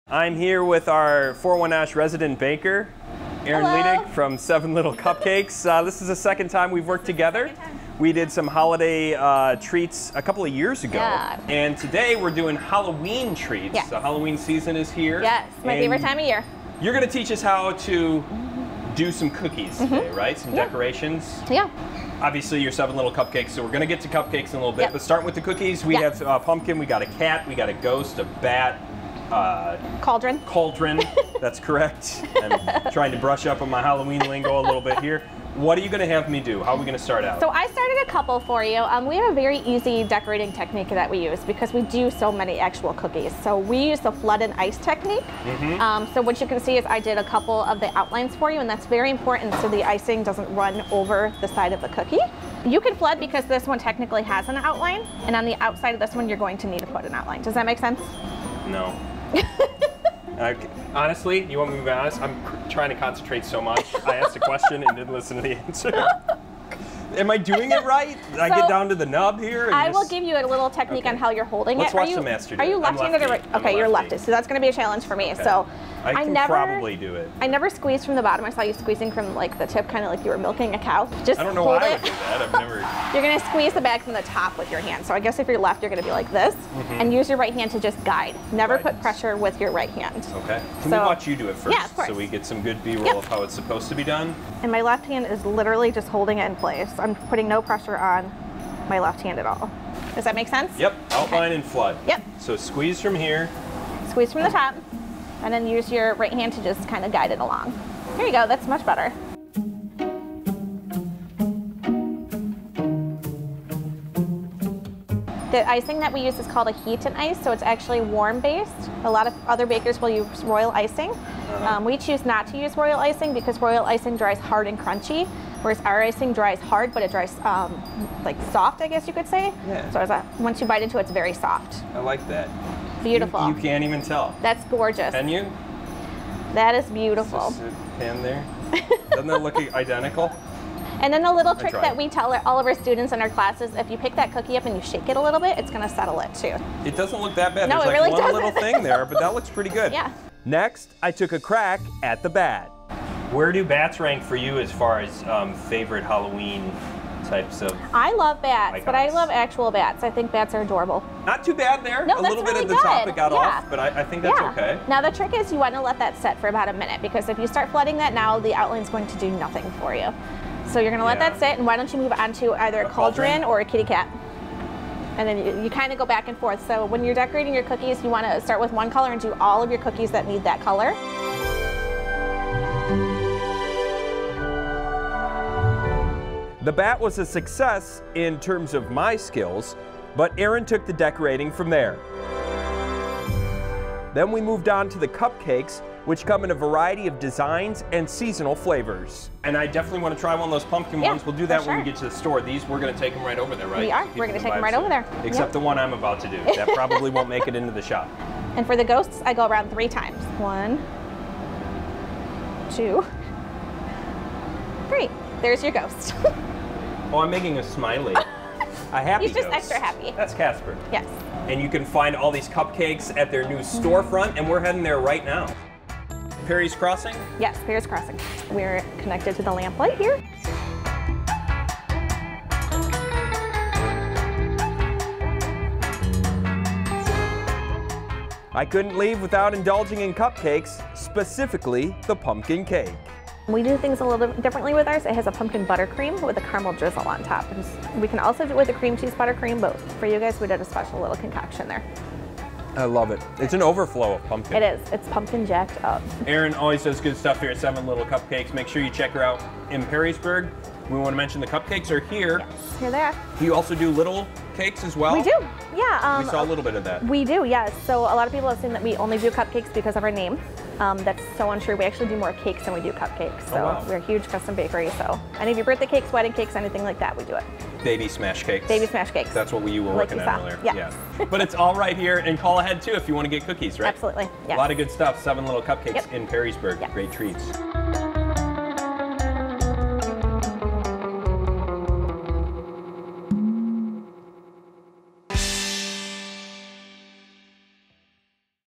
I'm here with our 401 Nosh resident baker, Erin Liedig from 7 Little Cupcakes. This is the second time we've worked together. We did some holiday treats a couple of years ago. Yeah. And today we're doing Halloween treats. Yes. The Halloween season is here. Yes, my favorite time of year. You're going to teach us how to do some cookies today, right? Some decorations. Yeah. Obviously, you're 7 Little Cupcakes, so we're going to get to cupcakes in a little bit. But starting with the cookies, we have a pumpkin, we got a cat, we got a ghost, a bat, Cauldron. Cauldron, that's correct. I'm trying to brush up on my Halloween lingo a little bit here. What are you going to have me do? How are we going to start out? So I started a couple for you. We have a very easy decorating technique that we use because we do so many actual cookies. So we use the flood and ice technique. So what you can see is I did a couple of the outlines for you, and that's very important so the icing doesn't run over the side of the cookie. You can flood because this one technically has an outline, and on the outside of this one you're going to need to put an outline. Does that make sense? No. Honestly, you want me to be honest? I'm trying to concentrate so much. I asked a question and didn't listen to the answer. Am I doing it right? Did I get down to the nub here? And I will give you a little technique on how you're holding Let's it. watch the master do Are you it. left-handed or right? Okay, you're lefty. So that's going to be a challenge for me. So I can probably do it. I never squeeze from the bottom. I saw you squeezing from like the tip, kind of like you were milking a cow. Just I don't know hold why it. I would do that. I've never. You're going to squeeze the bag from the top with your hand. So I guess if you're left, you're going to be like this, and use your right hand to just guide. Never put pressure with your right hand. Okay. Can we watch you do it first? Yeah, of course. So we get some good B-roll of how it's supposed to be done. And my left hand is literally just holding it in place. I'm putting no pressure on my left hand at all. Does that make sense? Yep. Outline and flood. Yep. So squeeze from here. Squeeze from the top, and then use your right hand to just kind of guide it along. There you go. That's much better. The icing that we use is called a heat and ice, so it's actually warm based. A lot of other bakers will use royal icing. We choose not to use royal icing because royal icing dries hard and crunchy, whereas our icing dries hard, but it dries like soft, I guess you could say. Yeah. So once you bite into it, it's very soft. I like that. Beautiful. You can't even tell. That's gorgeous. Can you? That is beautiful. Is this a pan there? Doesn't that look identical? And then the little trick that we tell all of our students in our classes, if you pick that cookie up and you shake it a little bit, it's going to settle it too. It doesn't look that bad. No, There's it like really one doesn't. little thing there, but that looks pretty good. Yeah. Next, I took a crack at the bat. Where do bats rank for you as far as favorite Halloween types of I love bats, icons? but I love actual bats. I think bats are adorable. Not too bad there. No, a that's little bit really at the top good. it got off, but I think that's okay. Now the trick is you want to let that set for about a minute, because if you start flooding that now, the outline's going to do nothing for you. So you're going to let that sit, and why don't you move on to either a cauldron or a kitty cat. And then you kind of go back and forth. So when you're decorating your cookies, you want to start with one color and do all of your cookies that need that color. The bat was a success in terms of my skills, but Erin took the decorating from there. Then we moved on to the cupcakes, which come in a variety of designs and seasonal flavors. And I definitely want to try one of those pumpkin ones. We'll do that when we get to the store. These, we're going to take them right over there, right? We are. We're going to take them right over there. Except the one I'm about to do. That probably won't make it into the shop. And for the ghosts, I go around 3 times. 1, 2, 3. There's your ghost. Oh, I'm making a smiley. A happy He's just ghost. extra happy. That's Casper. Yes. And you can find all these cupcakes at their new storefront, and we're heading there right now. Perry's Crossing? Yes, Perry's Crossing. We're connected to the lamplight here. I couldn't leave without indulging in cupcakes, specifically the pumpkin cake. We do things a little bit differently with ours. It has a pumpkin buttercream with a caramel drizzle on top. We can also do it with a cream cheese buttercream, but for you guys, we did a special little concoction there. I love it. It's an overflow of pumpkin. It is. It's pumpkin jacked up. Erin always does good stuff here at 7 Little Cupcakes. Make sure you check her out in Perrysburg. We want to mention the cupcakes are here. Yes, here they are. You also do little cakes as well? We do, yeah. We saw a little bit of that. We do, yes. So a lot of people assume that we only do cupcakes because of our name. That's so untrue. We actually do more cakes than we do cupcakes. So we're a huge custom bakery. So any of your birthday cakes, wedding cakes, anything like that, we do it. Baby smash cakes. Baby smash cakes. That's what you were Like working you on saw. earlier. Yeah. But it's all right here, and call ahead too if you want to get cookies, right? Absolutely. Yes. A lot of good stuff. 7 Little Cupcakes Yep. in Perrysburg. Yep. Great treats.